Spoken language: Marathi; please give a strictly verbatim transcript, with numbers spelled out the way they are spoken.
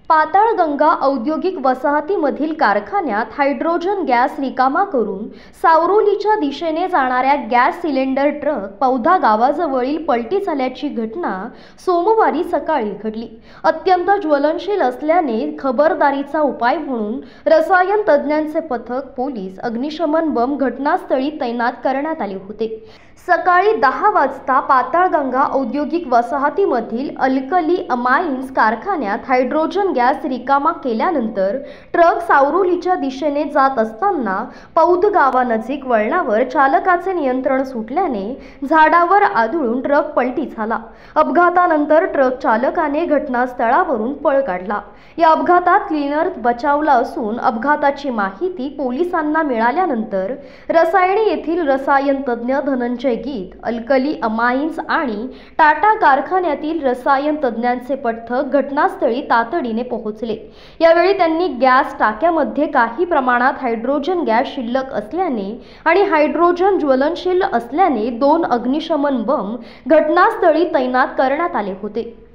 पाताळगंगा औद्योगिक वसाहतीमधील कारखान्यात हायड्रोजन गॅस रिकामा करून सावरोलीच्या दिशेने जाणाऱ्या गॅस सिलेंडर ट्रक पौधा गावाजवळील पलटी झाल्याची घटना सोमवारी सकाळी घडली। अत्यंत ज्वलनशील असल्याने खबरदारीचा उपाय म्हणून रसायन तज्ञांचे पथक, पोलीस, अग्निशमन बंब घटनास्थळी तैनात करण्यात आले होते। सकाळी दहा वाजता पाताळगंगा औद्योगिक वसाहतीमधील अल्कली अमाइन्स कारखान्यात हायड्रोजन गॅस रिकामा केल्यानंतर ट्रक सावरोलीच्या दिशेने जात असताना पौध गावानजीक वळणावर चालकाचे नियंत्रण सुटल्याने झाडावर आदळून ट्रक पलटी झाला। अपघातानंतर ट्रक चालकाने घटनास्थळावरून पळ काढला। या अपघातात क्लीनर बचावला असून अपघाताची माहिती पोलिसांना मिळाल्यानंतर रसायने येथील रसायन तज्ञ धनंजय गीत, अल्कली अमाइन्स आणि टाटा कारखान्यातील रसायन तज्ञांचे पथक घटनास्थळी तातडीने पोहोचले। यावेळी त्यांनी गॅस टाक्यामध्ये काही प्रमाणात हायड्रोजन गॅस शिल्लक असल्याने आणि हायड्रोजन ज्वलनशील असल्याने दोन अग्निशमन बंब घटनास्थळी तैनात करण्यात आले होते।